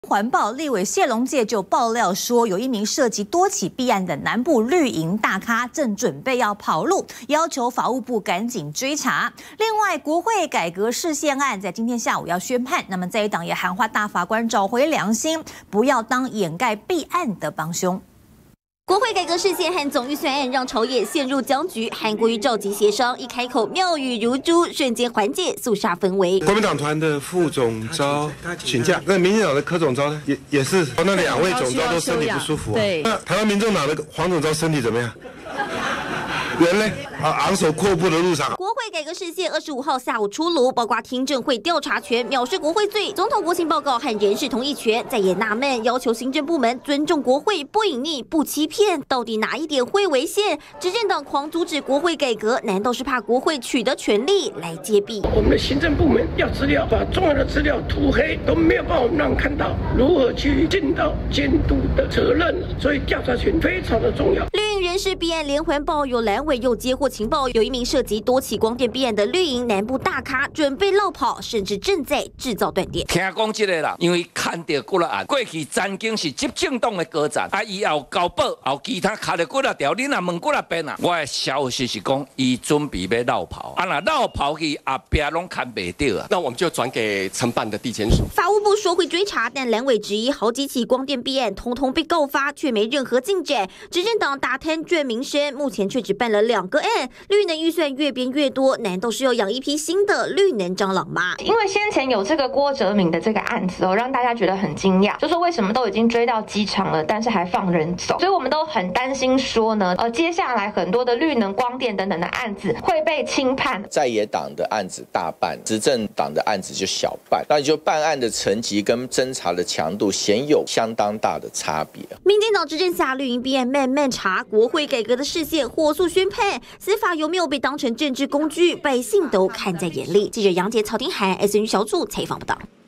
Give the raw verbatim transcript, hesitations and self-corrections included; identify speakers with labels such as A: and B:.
A: 环保立委谢龙介就爆料说，有一名涉及多起弊案的南部绿营大咖正准备要跑路，要求法务部赶紧追查。另外，国会改革释宪案在今天下午要宣判，那么在野党也喊话大法官找回良心，不要当掩盖弊案的帮凶。
B: 国会改革释宪和总预算案让朝野陷入僵局，韩国瑜召集协商，一开口妙语如珠，瞬间缓解肃杀氛围。
C: 国民党团的副总召请假，那民进党的柯总召呢，也也是，那两位总召都身体不舒服、啊。对，那台湾民众党的黄总召身体怎么样？人呢？啊，昂首阔步的路上。
B: 国会改革释宪二十五号下午出炉，包括听证会调查权、藐视国会罪、总统国情报告和人事同意权，在也纳闷，要求行政部门尊重国会，不隐匿、不欺骗，到底哪一点会违宪？执政党狂阻止国会改革，难道是怕国会取得权力来揭弊？
D: 我们的行政部门要资料，把重要的资料涂黑，都没有办法让看到如何去尽到监督的责任，所以调查权非常的重要。
B: 绿营人事弊案连环爆，有蓝委又接获情报，有一名涉及多起光电弊案的绿营南部大咖准备落跑，甚至正在制造断电。
E: 听讲这个人，因为看到几个案，过去曾经是执政党的高层，啊，伊后交保，后其他卡了几啊条，你若问几啊遍啊，我的消息是讲，伊准备要落跑，啊，若落跑去后边拢看不到啊，
F: 那我们就转给承办的地检署。
B: 法务部说会追查，但蓝委质疑好几起光电弊案通通被告发，却没任何进展。执政党打贪赚名声，目前却只办了两个案，绿能预算越编越多，难道是要养一批新的绿能蟑螂吗？
G: 因为先前有这个郭哲明的这个案子哦，让大家觉得很惊讶，就说为什么都已经追到机场了，但是还放人走，所以我们都很担心说呢，呃，接下来很多的绿能、光电等等的案子会被轻判。
H: 在野党的案子大办，执政党的案子就小办，那你就办案的层级跟侦查的强度显有相当大的差别。
B: 民进党执政下，绿营弊案慢慢查，国会改革的释宪火速宣判，司法有没有被当成政治工具，百姓都看在眼里。记者杨杰、曹廷涵 S N 小组采访报道。